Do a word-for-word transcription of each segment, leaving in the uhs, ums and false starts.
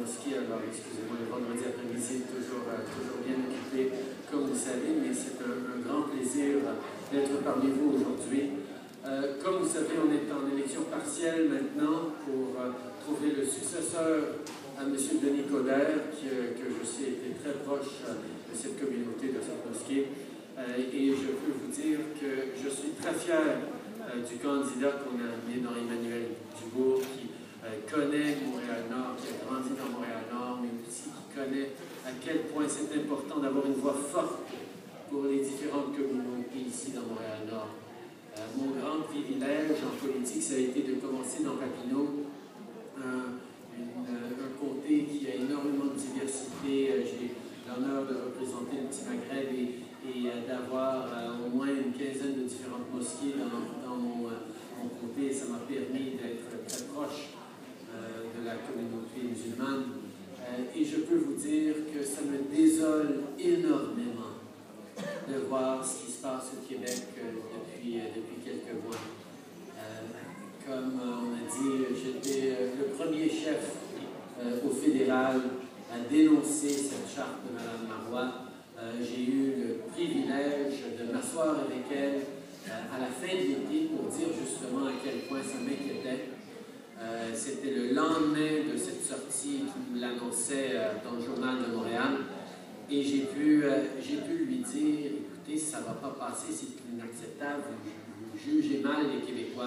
mosquée. Alors, excusez-moi, le vendredi après-midi est toujours, euh, toujours bien occupé, comme vous savez, mais c'est un, un grand plaisir d'être parmi vous aujourd'hui. Euh, comme vous savez, on est en élection partielle maintenant pour euh, trouver le successeur à M. Denis Coderre, qui, euh, que je sais était très proche euh, de cette communauté, de cette mosquée. Euh, et je peux vous dire que je suis très fier euh, du candidat qu'on a amené dans Emmanuel Dubourg, qui euh, connaît Montréal-Nord, qui a grandi dans Montréal-Nord, mais aussi qui connaît à quel point c'est important d'avoir une voix forte pour les différentes communautés ici dans Montréal-Nord. Euh, mon grand privilège en politique, ça a été de commencer dans Papineau, un, une, un comté qui a énormément de diversité. J'ai l'honneur de représenter le petit Maghreb et, et euh, d'avoir euh, au moins une quinzaine de différentes mosquées dans, dans mon, euh, mon comté. Ça m'a permis d'être très proche euh, de la communauté musulmane. Euh, et je peux vous dire que ça me désole énormément de voir ce qui se passe au Québec euh, depuis, euh, depuis quelques mois. Euh, comme euh, on a dit, j'étais euh, le premier chef euh, au fédéral à dénoncer cette charte de Mme Marois. Euh, J'ai eu le privilège de m'asseoir avec elle euh, à la fin de l'été pour dire justement à quel point ça m'inquiétait. Euh, C'était le lendemain de cette sortie qui nous l'annonçait euh, dans le Journal de Montréal. Et j'ai pu, euh, j'ai pu lui dire, écoutez, ça ne va pas passer, c'est inacceptable, vous, vous jugez mal les Québécois.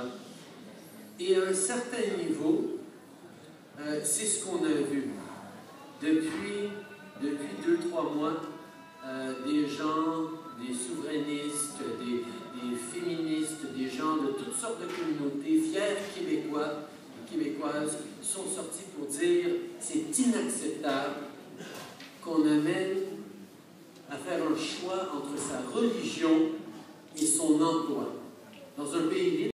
Et à un certain niveau, euh, c'est ce qu'on a vu. Depuis, depuis deux, trois mois, euh, des gens, des souverainistes, des, des féministes, des gens de toutes sortes de communautés, fiers Québécois et Québécoises, sont sortis pour dire c'est inacceptable qu'on amène à faire un choix entre sa religion et son emploi. Dans un pays libre,